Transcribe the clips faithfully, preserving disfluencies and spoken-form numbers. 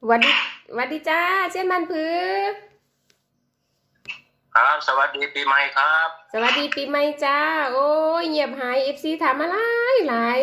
วัดดีวัดดีจ้าเช่นมันผือครับสวัสดีปีใหม่ครับสวัสดีปีใหม่จ้าโอ้ยเงียบหายเอฟซีถามอะไรหลาย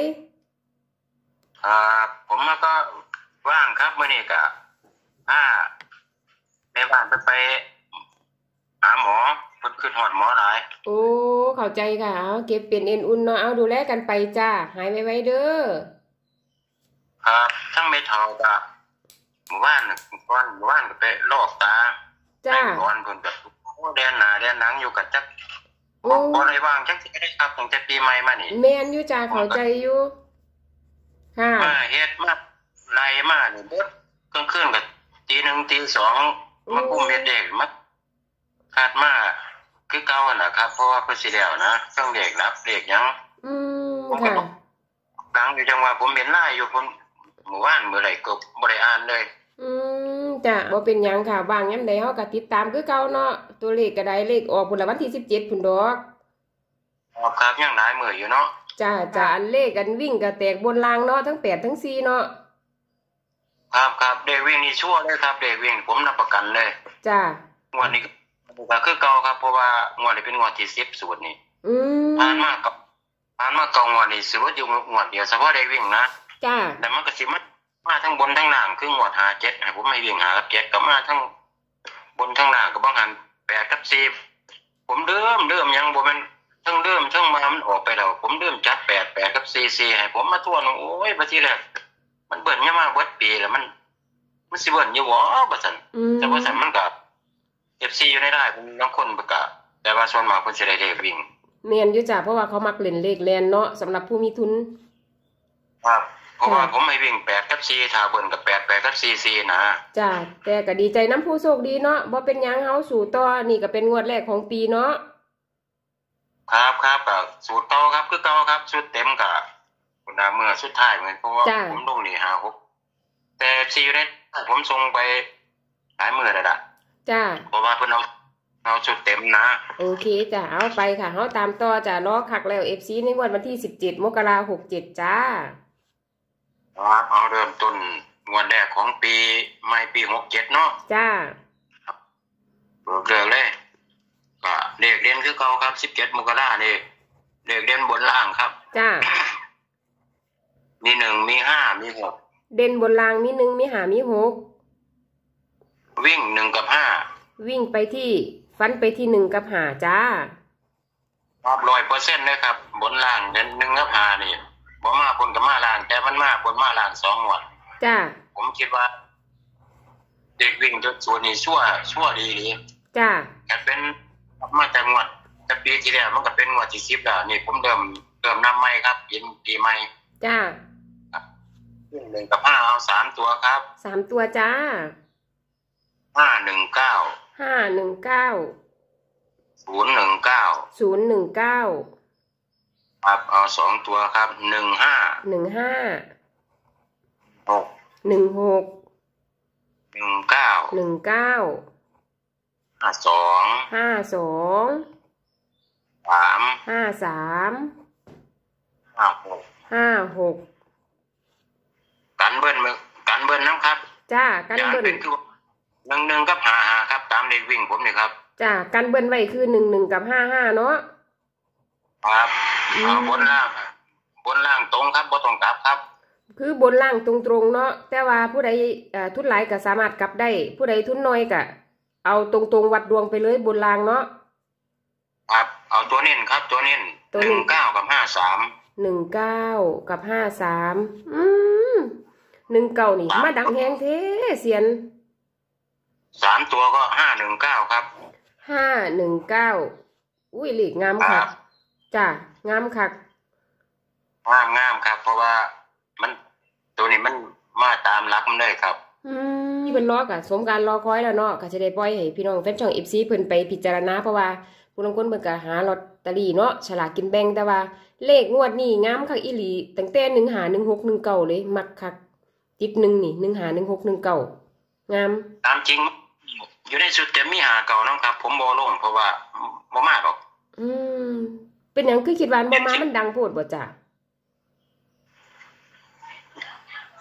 ครับผมก็ว่างครับเมื่อนี้กะถ้าในบ้านไปไปหาหมอเพิ่นขึ้นหอดหมอหลายโอ้เข้าใจค่ะเอาเก็บเป็นเอ็นอุ่นเนาะเอาดูแลกันไปจ้าหายไวๆเด้อครับทั้งเม็ดเท่ากะหมู่บ้านก่อนหมู่บ้านก็ไปลอกตาไปจ้าก่อนเพิ่นก็แดนหน้าแดนหลังอยู่กับจักโอ้บ่ได้ว่างจักสิได้ครับตั้งแต่ปีใหม่มานี่แม่นอยู่จ้าเข้าใจอยู่ค่ะมาเฮ็ดมาไล่มานี่เบิดกลางคืนก็ตีหนึ่งตีสองมากุมเฮ็ดเด็กมาคาดมาคือเก่าน่ะครับเพราะว่าเพิ่นสิแล้วนะเครื่องเด็กรับเด็กหยังอืมค่ะดังอยู่จังว่าผมเห็นไลน์อยู่ผมหมู่บ้านมื้อใดก็บ่ได้อ่านเลยอืมจ้ะบ่เป็นหยังค่ะบางยามใดเฮาก็ติดตามคือเก่าเนาะตัวเลขก็ได้เลขออกพุ่นละวันที่สิบเจ็ดพุ่นดอกครับครับยังหลายมื้ออยู่เนาะจ้าจ้าอันเลขกันวิ่งก็แตกบนรางเนาะทั้งแปดทั้งสี่เนาะครับครับเด็กวิ่งนี่ชัวร์เลยครับเด็กวิ่งผมรับประกันเลยจ้างวดนี้ก็คือเก่าครับเพราะว่างวดนี้เป็นงวดที่สิบสูตรนี่อืมผ่านมากับผ่านมาเก่างวดนี้สูตรอยู่งวดเดียวเฉพาะเด็กวิ่งนะจ้าแต่มันก็สิมามาทั้งบนทั้งล่างคืองวดห้า เจ็ดให้ผมไม่วิ่งหากับเจ็ดก็มาทั้งบนทั้งล่างก็บ่หันแปดกับสิบผมเดิมเดิมยังบ่แม่นทั้งเดิมทั้งมามันออกไปแล้วผมเดิมจัดแปด แปดกับสี่ สี่ให้ผมมาทวนโอ้ยบัดนี้แหละมันเบิ่นยังมาเบิดปีแล้วมันมันสิเบิ่นอยู่บ่บัดซั่นแต่ว่าซั่นมันก็ เอฟ ซี อยู่ในได้เพิ่นบางคนประกาศแต่ว่าส่วนมากเพิ่นสิได้เลขวิ่งแม่นอยู่จ้ะเพราะว่าเขามักเล่นเลขแล่นเนาะสำหรับผู้มีทุนครับเพราะว่าผมให้วิ่งแปดกับสี่ถ้าเบิ่นกับแปด แปดกับสี่ สี่นะจ้ะแต่ก็ดีใจน้ำผู้โชคดีเนาะบ่เป็นหยังเฮาสู่ต่อนี่ก็เป็นงวดแรกของปีเนาะครับครับก็สูตรเก่าครับคือเก่าครับชุดเต็มก็คุณน่ะเมื่อสุดท้ายเหมือนเพราะว่าผมลงนี่ห้า หกแต่ ซี อยู่ในผมส่งไปหลายมื้อแล้วล่ะจ้ะเพราะว่าเพิ่นเอาเอาชุดเต็มนะโอเคจ้ะเอาไปค่ะเฮาตามต่อจ้ะรอคักแล้ว เอฟ ซี ในงวดวันที่สิบเจ็ดมกราคมหกเจ็ดจ้าครับเอาเริ่มต้นงวดแรกของปีใหม่ปีหกเจ็ดเนาะจ้าเบิกเลิกเลยก็เลขเรียนคือเก่าครับสิบเจ็ดมกราคมนี่เลขเรียนบนล่างครับจ้ามีหนึ่งมีห้ามีหกเด่นบนล่างมีหนึ่งมีห้ามีหกวิ่งหนึ่งกับห้าวิ่งไปที่ฟันไปที่หนึ่งกับห้าจ้าครับร้อยเปอร์เซ็นต์เลยครับบนล่างเด่นหนึ่งกับห้านี่บ่มาบนกับมาล่างแต่มันมาบนมาล่างสองงวดจ้าผมคิดว่าเด็กวิ่งจุดศูนย์นี่ชั่วชั่วดีดีจ้าแต่เป็นมาแต่งวดแต่ปีที่แล้วมันก็เป็นงวดที่สิบแล้วนี่ผมเริ่มเริ่มนำใหม่ครับยินปีใหม่จ้าหนึ่งกับห้าเอาสามตัวครับสามตัวจ้าห้าหนึ่งเก้าห้าหนึ่งเก้าศูนย์หนึ่งเก้าศูนย์หนึ่งเก้าครับเอาสองตัวครับหนึ่งห้าหนึ่งห้าหกหนึ่งหกหนึ่งเก้าหนึ่งเก้าห้าสองห้าสองสามห้าสามห้าหกห้าหกกันเบิ้ลกันเบิ้ลนะครับจ้ากันเบิ้ลหนึ่งหนึ่งกับห้าห้าครับตามเด็กวิ่งผมนี่ครับจ้ากันเบิ้ลไว้คือหนึ่งหนึ่งกับห้าห้าเนาะครับเอาบนล่างบนล่างตรงครับบ่ต้องกลับครับคือบนล่างตรงๆเนาะแต่ว่าผู้ใดทุนหลายก็สามารถกลับได้ผู้ใดทุนน้อยก็เอาตรงๆวัดดวงไปเลยบนล่างเนาะครับเอาตัวเน้นครับตัวเน้นหนึ่งเก้ากับห้าสามหนึ่งเก้ากับห้าสามอืมหนึ่งเก้านี่มาดังแฮงเท้เสียนสามตัวก็ห้าหนึ่งเก้าครับห้าหนึ่งเก้าอุ้ยหลีกงามคักจ้างามคักงามงามครับเพราะว่ามันตัวนี้มันมาตามรักมันเลยครับอืมนี่เป็นล้อกะสมการรอคอยแล้วเนาะก็จะได้ปล่อยให้พี่น้องแฟนช่อง เอฟ ซี เพิ่นไปพิจารณาเพราะว่าผู้ลางคนเพิ่นก็หาลอตเตอรี่เนาะฉลากกินแบ่งแต่ว่าเลขงวดนี้งามคักอีหลีตั้งแต่หนึ่งห้า หนึ่งหก หนึ่งเก้าเลยมักคักติดหนึ่งนี่หนึ่งห้า หนึ่งหก หนึ่งเก้างามตามจริงอยู่ในสุดแต่มีหาเก่าน้องครับผมบ่ลงเพราะว่าบ่มาหรอกอืมเป็นหยังคือคิดว่าบ่มามันดังโพดบ่จ้ะจัก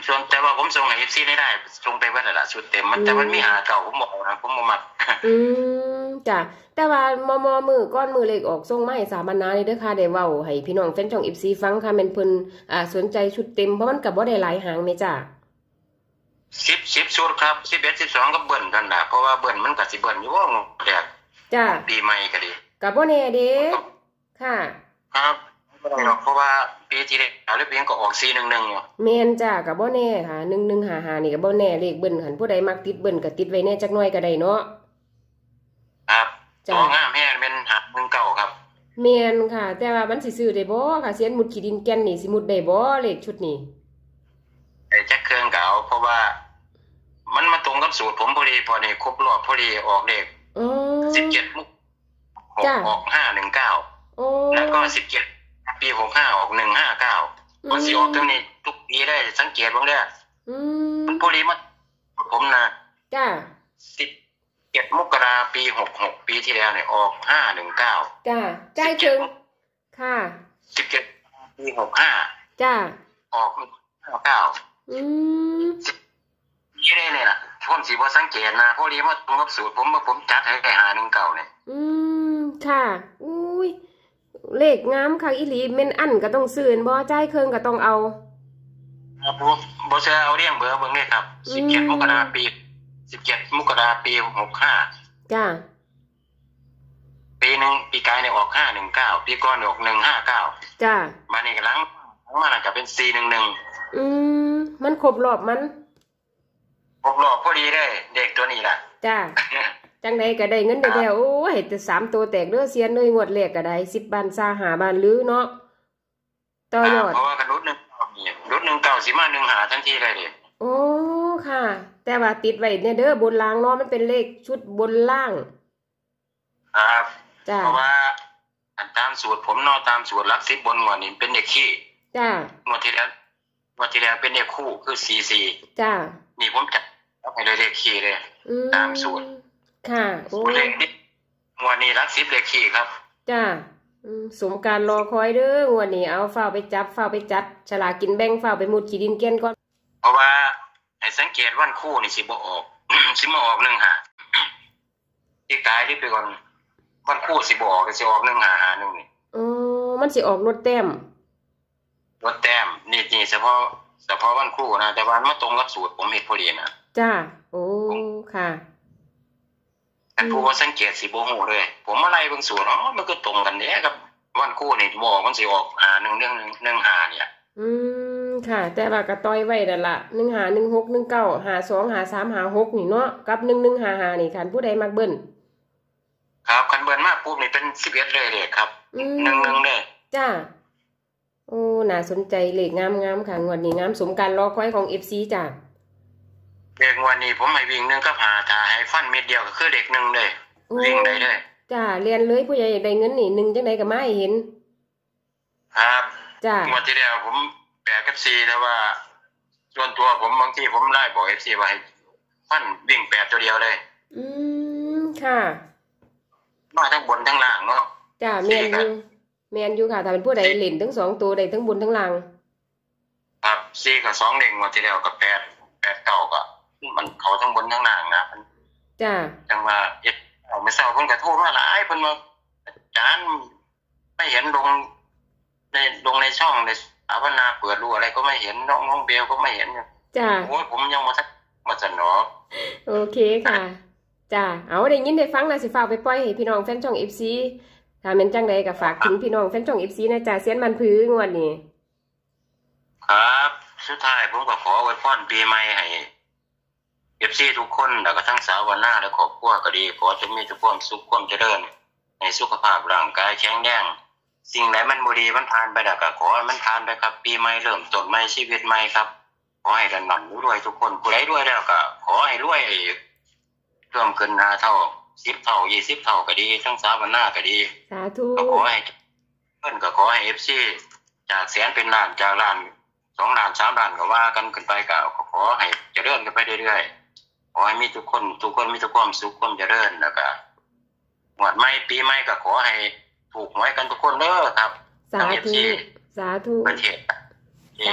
ส่วนแต่ว่าผมส่งให้ เอฟ ซี ได้ได้ส่งไปเบิดแล้วล่ะชุดเต็มมันแต่มันมีหาเก่าผมบอกนะผมบ่มักอืมจ้ะแต่ว่ามอมอมือก้อนมือเลขออกส่งมาให้สามัญนานี่เด้อค่ะได้เว้าให้พี่น้องแฟนช่อง เอฟ ซี ฟังค่ะแม่นเพิ่นอ่าสนใจชุดเต็มเพราะมันก็บ่ได้หลายหางแม่จ้ะสิบ สิบชุดครับสิบเอ็ด สิบสองก็เบิ่นกันน่ะเพราะว่าเบิ่นมันก็สิเบิ่นอยู่ว่าแดกจ้ะปีใหม่ก็ดีก็บ่แน่เด้ค่ะครับบ่ได้หรอกเพราะว่าปีที่แล้วหรือปีนั้นก็ออกสี่หนึ่งหนึ่งอยู่แม่นจ้ะก็บ่แน่ค่ะหนึ่งหนึ่งห้าห้านี่ก็บ่แน่เลขเบิ่นคันผู้ใดมักติดเบิ่นก็ติดไว้แน่จักหน่อยก็ได้เนาะครับตัวงามแฮงเป็นหักหนึ่งเก้าครับแม่นค่ะแต่ว่ามันสิซื้อได้บ่ค่ะเสียนมุดขี้ดินแก่นนี่สิมุดได้บ่เลขชุดนี้ไอ้จักเครื่องก็เอาเพราะว่ามันมาตรงกับสูตรผมพอดีพอนี่ครบรอบพอดีออกเลขอ๋อสิบเจ็ดมุกออกห้าหนึ่งเก้าอ๋อแล้วก็สิบเจ็ดปีหกสิบห้าออกหนึ่งห้าเก้ามันสิออกตรงนี้ทุกปีได้สังเกตบ้างเด้ออืมมันพอดีมาผมนะจ้ะสิบเจ็ดมกราปีหกหกปีที่แล้วเนี่ยออกห้าหนึ่งเก้าจ้ะใจถึงค่ะสิบเจ็ดปีหกห้าจ้ะออกห้าเก้าอืมนี่ได้เลยล่ะคนสิบ่สังเกตนะพอดีมาตรงกับสูตรผมว่าผมจัดให้ได้ห้าหนึ่งเก้าเนี่ยอืมค่ะอุ้ยเลขงามค่ะอีหลีแม่นอันก็ต้องซื้อบ่จ่ายเครื่องก็ต้องเอาครับบ่บ่เชื่อเอาเรียงเบอร์เบิ่งเลยครับสิบเจ็ดมกราปีสิบเจ็ดมกราปีหกสิบห้าจ้ะปีนึงปีกายเนี่ยออกห้าหนึ่งเก้าปีก่อนออกหนึ่งห้าเก้าจ้ะมานี่ก็หลังมาน่ะก็เป็นสี่หนึ่งหนึ่งอืมมันครบรอบมันครบรอบพอดีเลยเด็กตัวนี้ล่ะจ้ะจังไดก็ได้เงินได้แล้วโอ้ยแต่สามตัวแตกเด้อเซียนเลยงวดแรกก็ได้สิบบานซาห้าบานหรือเนาะต่อยอดเพราะว่ากระดุดหนึ่งรุดหนึ่งเก้าสิมาหนึ่งหาทันทีเลยดิโอ้ค่ะแต่ว่าติดไว้เนี่ยเด้อบนล่างเนาะมันเป็นเลขชุดบนล่างครับเพราะว่าตามสูตรผมเนาะตามสูตรหลักสิบบนงวดนี้เป็นเด็กขี้จ้ะงวดที่แล้วงวดที่แล้วเป็นเด็กคู่คือสี่สี่จ้ะนี่ผมจัดให้เลยเลขขี้เลยตามสูตรค่ะโอ้เลขนี้งวดนี้หลักสิบเลขขี้ครับจ้ะสมการรอคอยเด้องวดนี้เอาฝ้าไปจับฝ้าไปจัดฉลากกินแบ่งฝ้าไปมุดขี้ดินแก่นก่อนเพราะว่าให้สังเกตวันคู่นี่สิบ่ออก สิมาออกหนึ่งหาที่กายที่ไปก่อนวันคู่สิบ่ออกสิออกหนึ่งหาหาหนึ่งนี่อ๋อมันสิออกรถแต้มรถแต้มนี่นี่เฉพาะเฉพาะวันคู่นะแต่วันมาตรงกับสูตรผมเฮ็ดพอดีนะจ้าโอ้ค่ะอันผู้ว่าสังเกตสิบ่ฮู้เลยผมมาไล่เบิ่งสูตรอ๋อมันก็ตรงกันเด้กับวันคู่นี่บ่มันสิออกอ่าหนึ่งหนึ่งหนึ่งหาเนี่ยอืมค่ะแต่ว่าก็ต้อยไว้นั่นล่ะหนึ่งห้า หนึ่งหก หนึ่งเก้า ห้าสอง ห้าสาม ห้าหกนี่เนาะกับหนึ่งหนึ่งห้าห้านี่คันผู้ใดมักเบิ่นครับคันเบิ่นมาปุ๊บนี่เป็นสิบเอ็ดเลยเด้ครับหนึ่งหนึ่งเด้จ้าโอ้น่าสนใจเลขงามๆค่ะงวดนี้งามสมการรอคอยของ เอฟ ซี จ้ะเลขงวดนี้ผมให้วิ่งหนึ่งกับหาถ้าให้ฟันเม็ดเดียวก็คือเลขหนึ่งเลยวิ่งได้เลยจ้าเรียนเลยผู้ใหญ่อยากได้เงินนี่หนึ่งจังได๋ก็มาให้เห็นครับจ้างวดที่แล้วผมแปดกับสี่แต่ว่าส่วนตัวผมบางทีผมไล่บอก เอฟ ซี ว่าให้ฟันวิ่งแปดตัวเดียวเลยอืมค่ะมาทั้งบนทั้งล่างเนาะจ้าแม่นอยู่แม่นอยู่ค่ะถ้าเป็นผู้ใดเล่นทั้งสองตัวได้ทั้งบนทั้งล่างครับสี่กับสองเด้งงวดที่แล้วกับแปด แปดเก้าก็มันเขาทั้งบนทั้งล่างนะจ้าจังว่าเอ็ดเอาไม่เศร้าเพิ่นก็โทรมาหลายเพิ่นว่าอาจารย์ไม่เห็นลงในลงในช่องในสถาปนาเปิดรูอะไรก็ไม่เห็นน้องน้องเบลก็ไม่เห็นจ้าโอ้ยผมยังมาทักมาจะหนอโอเคค่ะจ้าเอาได้ยินได้ฟังนะสิฝากไปปล่อยให้พี่น้องแฟนช่อง เอฟ ซี ถ้าแม่นจังใดก็ฝากถึงพี่น้องแฟนช่อง เอฟ ซี นะจ้าเสียนมันพื้งวดนี้ครับสุดท้ายผมก็ขออวยพรปีใหม่ให้ เอฟ ซี ทุกคนแล้วก็ทั้งสาววันหน้าและครอบครัวก็ดีขอจงมีแต่ความสุขความเจริญในสุขภาพร่างกายแข็งแรงสิ่งไหนมันบ่ดีมันผ่านไปแล้วก็ขอให้มันผ่านไปครับปีใหม่เริ่มต้นใหม่ชีวิตใหม่ครับขอให้ร่ำรวยทุกคนผู้ใดรวยแล้วก็ขอให้รวยเพิ่มขึ้นห้าเท่าสิบเท่ายี่สิบเท่าก็ดีทั้งสาววันหน้าก็ดีสาธุก็ขอให้เพิ่นก็ขอให้ เอฟ ซี จากแสนเป็นล้านจากล้านสองล้านสามล้านก็ว่ากันขึ้นไปก็ขอให้เจริญกันไปเรื่อยๆขอให้มีทุกคนทุกคนมีแต่ความสุขความเจริญแล้วก็งวดใหม่ปีใหม่ก็ขอให้ถูกหวยกันทุกคนเด้อครับสาธุสาธุประเทศ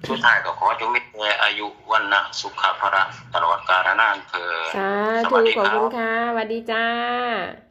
สุดท้ายก็ขอจงมีแต่อายุวันนะสุขภาระตลอดกาลนานเถิดสาสธุวัสดีขอบครัคุณบค่ะสวัสดีจ้า